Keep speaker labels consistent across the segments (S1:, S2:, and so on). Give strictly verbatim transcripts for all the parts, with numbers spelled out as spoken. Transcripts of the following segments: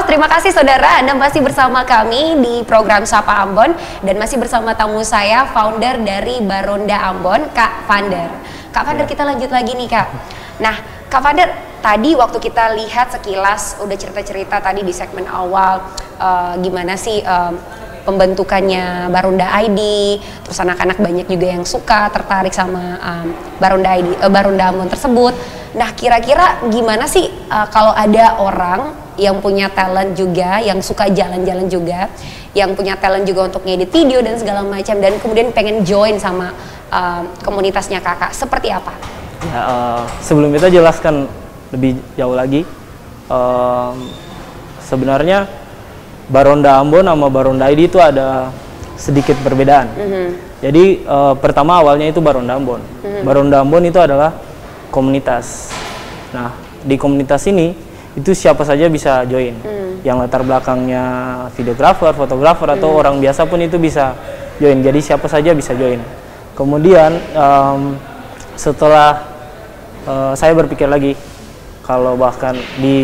S1: Halo, terima kasih saudara, Anda masih bersama kami di program Sapa Ambon dan masih bersama tamu saya, founder dari Baronda Ambon, Kak Vander. Kak Vander, kita lanjut lagi nih Kak. Nah, Kak Vander, tadi waktu kita lihat sekilas udah cerita-cerita tadi di segmen awal uh, gimana sih uh, pembentukannya Baronda I D, terus anak-anak banyak juga yang suka tertarik sama um, Baronda I D, uh, Baronda Ambon tersebut. Nah, kira-kira gimana sih uh, kalau ada orang yang punya talent juga, yang suka jalan-jalan juga, yang punya talent juga untuk ngedit video dan segala macam, dan kemudian pengen join sama uh, komunitasnya kakak, seperti apa?
S2: Ya, uh, sebelum kita jelaskan lebih jauh lagi, uh, sebenarnya Baronda Ambon sama Baronda I D itu ada sedikit perbedaan. Mm-hmm. Jadi uh, pertama awalnya itu Baronda Ambon. Mm-hmm. Baronda Ambon itu adalah komunitas. Nah, di komunitas ini itu siapa saja bisa join. Mm. Yang latar belakangnya videografer, fotografer, mm. atau orang biasa pun itu bisa join. Jadi siapa saja bisa join. Kemudian um, setelah uh, saya berpikir lagi, kalau bahkan di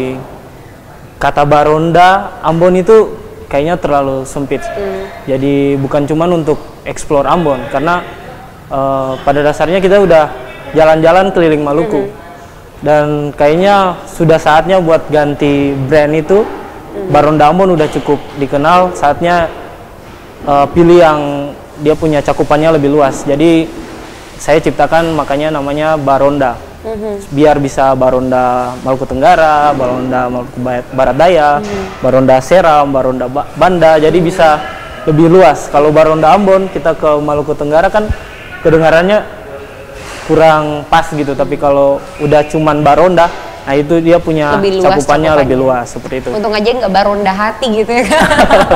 S2: kata Baronda Ambon itu kayaknya terlalu sempit. Mm. Jadi bukan cuman untuk explore Ambon, karena uh, pada dasarnya kita udah jalan-jalan keliling Maluku. Mm-hmm. Dan kayaknya sudah saatnya buat ganti brand itu. Mm-hmm. Baronda Ambon udah cukup dikenal, saatnya uh, pilih yang dia punya cakupannya lebih luas. Jadi saya ciptakan makanya namanya Baronda. Mm-hmm. Biar bisa Baronda Maluku Tenggara, Baronda Maluku Barat Daya, mm-hmm. Baronda Seram, Baronda ba Banda, jadi bisa lebih luas. Kalau Baronda Ambon kita ke Maluku Tenggara kan kedengarannya kurang pas gitu, tapi kalau udah cuman Baronda, nah itu dia punya lebih luas, cakupannya, cakupannya lebih luas, seperti itu.
S1: Untung aja nggak Baronda hati gitu ya Kak.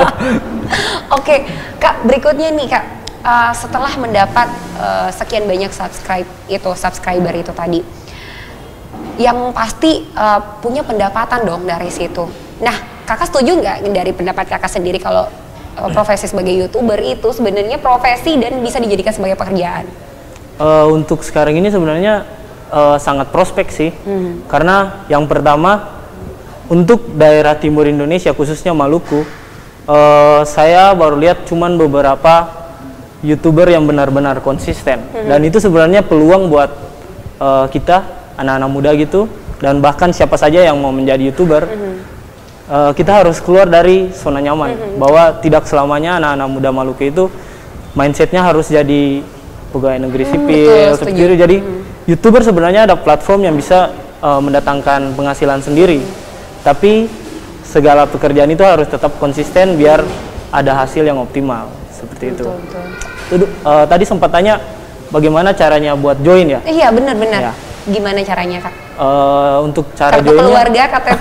S1: Oke Kak, berikutnya nih Kak, uh, setelah mendapat uh, sekian banyak subscribe itu subscriber itu tadi, yang pasti uh, punya pendapatan dong dari situ. Nah, kakak setuju nggak dari pendapat kakak sendiri kalau uh, profesi sebagai YouTuber itu sebenarnya profesi dan bisa dijadikan sebagai pekerjaan?
S2: Uh, untuk sekarang ini sebenarnya uh, sangat prospek sih, hmm. karena yang pertama untuk daerah timur Indonesia khususnya Maluku, uh, saya baru lihat cuman beberapa YouTuber yang benar-benar konsisten, hmm. dan itu sebenarnya peluang buat uh, kita anak-anak muda gitu, dan bahkan siapa saja yang mau menjadi YouTuber, hmm. uh, kita harus keluar dari zona nyaman, hmm. bahwa tidak selamanya anak-anak muda Maluku itu mindsetnya harus jadi pegawai negeri sipil, hmm, seperti itu. Jadi hmm. YouTuber sebenarnya ada platform yang bisa uh, mendatangkan penghasilan sendiri, hmm. tapi segala pekerjaan itu harus tetap konsisten biar ada hasil yang optimal, seperti betul, itu. Betul. Uh, tadi sempat tanya bagaimana caranya buat join ya?
S1: Iya benar-benar. Ya. Gimana caranya Kak?
S2: Uh, untuk cara
S1: kartu
S2: joinnya,
S1: keluarga, K T P.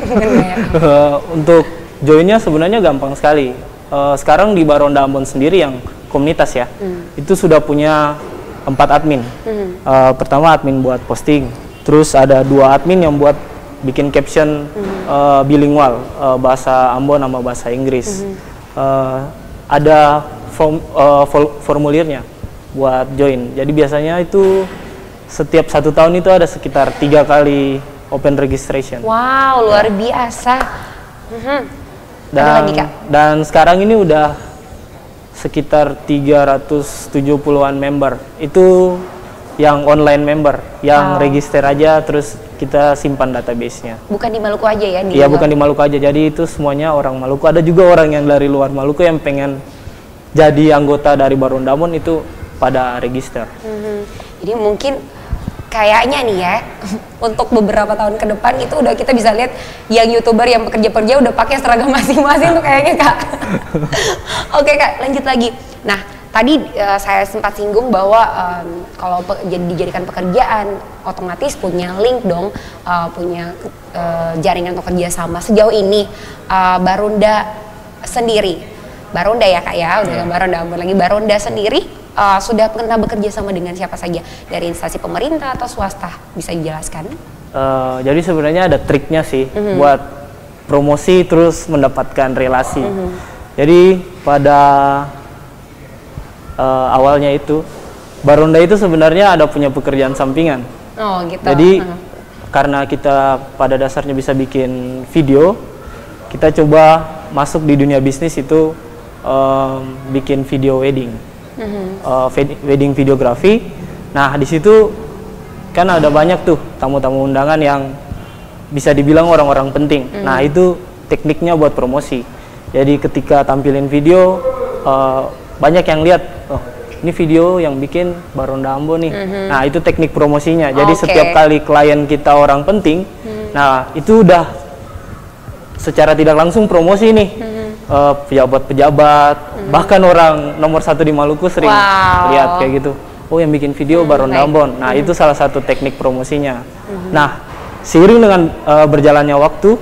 S2: uh, untuk joinnya sebenarnya gampang sekali. Uh, sekarang di Baronda Ambon sendiri yang komunitas ya, hmm. itu sudah punya empat admin. Hmm. Uh, pertama admin buat posting, terus ada dua admin yang buat bikin caption hmm. uh, bilingual, uh, bahasa Ambon sama bahasa Inggris. Hmm. Uh, ada form, uh, formulirnya buat join. Jadi biasanya itu setiap satu tahun itu ada sekitar tiga kali open registration.
S1: Wow, luar ya. biasa. Hmm.
S2: Dan, ada lagi, Kak? Dan sekarang ini udah sekitar tiga ratus tujuh puluhan member. Itu yang online member, yang wow. register aja terus kita simpan database-nya.
S1: Bukan di Maluku aja ya?
S2: Iya, bukan di Maluku aja. Jadi itu semuanya orang Maluku. Ada juga orang yang dari luar Maluku yang pengen jadi anggota dari Baronda Ambon itu pada register.
S1: Mm-hmm. Jadi mungkin kayaknya nih ya, untuk beberapa tahun ke depan itu udah kita bisa lihat yang YouTuber yang bekerja-kerja udah pakai seragam masing-masing tuh kayaknya Kak. Oke Kak, lanjut lagi. Nah, tadi uh, saya sempat singgung bahwa um, kalau jadi dijadikan pekerjaan otomatis punya link dong, uh, punya uh, jaringan untuk kerja sama. Sejauh ini uh, Baronda sendiri, Baronda ya Kak ya, udah yeah. Baronda Ambon lagi, Baronda sendiri Uh, sudah pernah bekerja sama dengan siapa saja dari instansi pemerintah atau swasta, bisa dijelaskan?
S2: Uh, jadi sebenarnya ada triknya sih mm-hmm. buat promosi terus mendapatkan relasi. Mm-hmm. Jadi pada uh, awalnya itu Baronda itu sebenarnya ada punya pekerjaan sampingan.
S1: Oh gitu.
S2: Jadi
S1: uh-huh.
S2: karena kita pada dasarnya bisa bikin video, kita coba masuk di dunia bisnis itu um, bikin video wedding, mm-hmm. uh, wedding videografi. Nah, di situ kan ada banyak tuh tamu-tamu undangan yang bisa dibilang orang-orang penting. Mm-hmm. Nah, itu tekniknya buat promosi. Jadi ketika tampilin video, uh, banyak yang lihat, oh ini video yang bikin Baronda Ambon nih. Mm-hmm. Nah, itu teknik promosinya. Jadi okay. setiap kali klien kita orang penting, mm-hmm. nah itu udah secara tidak langsung promosi nih. Mm-hmm. uh, pejabat-pejabat, mm-hmm. bahkan orang nomor satu di Maluku sering wow. lihat kayak gitu. Oh, yang bikin video mm-hmm. Baronda Ambon. Nah, mm-hmm. itu salah satu teknik promosinya. Mm-hmm. Nah, seiring dengan uh, berjalannya waktu,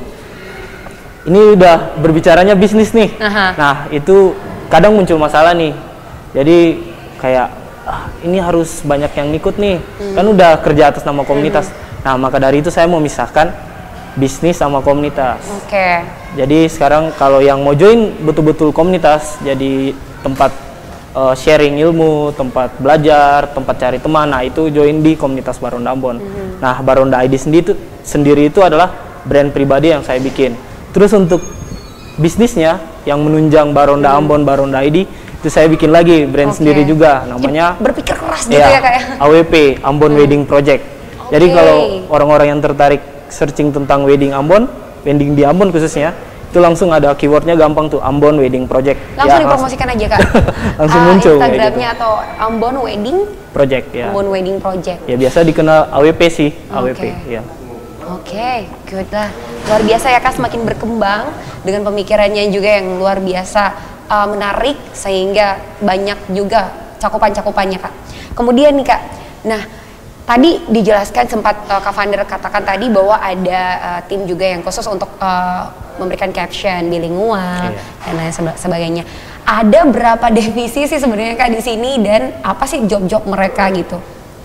S2: ini udah berbicaranya bisnis nih. Aha. Nah, itu kadang muncul masalah nih. Jadi kayak ah, ini harus banyak yang ngikut nih. Hmm. Kan udah kerja atas nama komunitas. Hmm. Nah, maka dari itu saya mau misahkan bisnis sama komunitas. Oke. Okay. Jadi sekarang kalau yang mau join betul-betul komunitas, jadi tempat uh, sharing ilmu, tempat belajar, tempat cari teman. Nah, itu join di komunitas Baronda Ambon. Hmm. Nah, Baronda I D sendiri itu, sendiri itu adalah brand pribadi yang saya bikin. Terus untuk bisnisnya yang menunjang Baronda hmm. Ambon, Baronda I D, itu saya bikin lagi brand okay. sendiri juga, namanya
S1: berpikir keras gitu
S2: ya,
S1: ya kayak
S2: A W P, Ambon hmm. Wedding Project. Okay. Jadi kalau orang-orang yang tertarik searching tentang wedding Ambon, wedding di Ambon khususnya, itu langsung ada keywordnya gampang tuh, Ambon Wedding Project.
S1: Langsung ya, dipromosikan langsung. aja Kak.
S2: langsung uh, muncul.
S1: Instagramnya gitu. Atau Ambon Wedding
S2: Project ya.
S1: Ambon Wedding Project.
S2: Ya biasa dikenal A W P sih, okay. A W P ya.
S1: Oke, okay, good lah. Luar biasa ya Kak, semakin berkembang dengan pemikirannya juga yang luar biasa uh, menarik sehingga banyak juga cakupan-cakupannya Kak. Kemudian nih Kak, nah tadi dijelaskan sempat uh, Kak Vander katakan tadi bahwa ada uh, tim juga yang khusus untuk uh, memberikan caption bilingual iya. dan lain sebagainya. Ada berapa divisi sih sebenarnya Kak di sini dan apa sih job-job mereka gitu?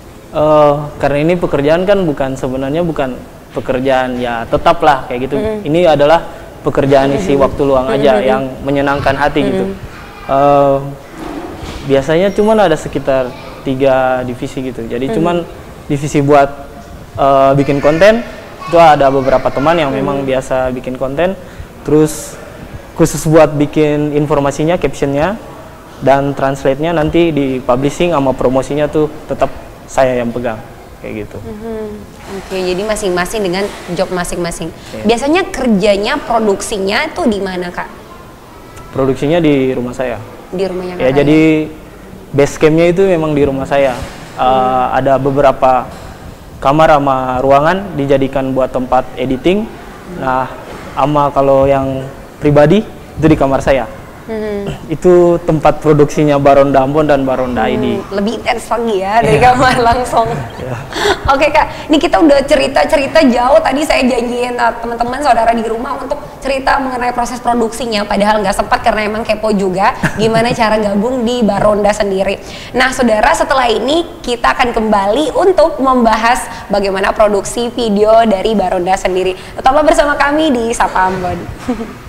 S2: Uh, karena ini pekerjaan kan bukan sebenarnya bukan pekerjaan ya tetap lah kayak gitu. Mm-hmm. Ini adalah pekerjaan isi mm-hmm. waktu luang aja mm-hmm. yang menyenangkan hati mm-hmm. gitu. Uh, biasanya cuman ada sekitar tiga divisi gitu. Jadi mm-hmm. cuman divisi buat uh, bikin konten itu ada beberapa teman yang mm-hmm. memang biasa bikin konten. Terus khusus buat bikin informasinya, captionnya dan translate-nya nanti di publishing sama promosinya tuh tetap saya yang pegang. Kayak gitu. Mm-hmm. Oke,
S1: jadi masing-masing dengan job masing-masing. Yeah. Biasanya kerjanya, produksinya itu di mana Kak?
S2: Produksinya di rumah saya.
S1: Di rumahnya Kak?
S2: Ya, jadi base campnya itu memang di rumah saya. Uh, hmm. Ada beberapa kamar sama ruangan dijadikan buat tempat editing. Hmm. Nah, sama kalau yang pribadi itu di kamar saya. Hmm. Itu tempat produksinya Baronda Ambon dan Baronda hmm, I D.
S1: Lebih intens lagi ya dari yeah. kamar langsung. Yeah. Oke Kak, ini kita udah cerita-cerita jauh. Tadi saya janjiin uh, teman-teman saudara di rumah untuk cerita mengenai proses produksinya. Padahal nggak sempat karena emang kepo juga gimana cara gabung di Baronda sendiri. Nah saudara, setelah ini kita akan kembali untuk membahas bagaimana produksi video dari Baronda sendiri. Tetaplah bersama kami di Sapa Ambon.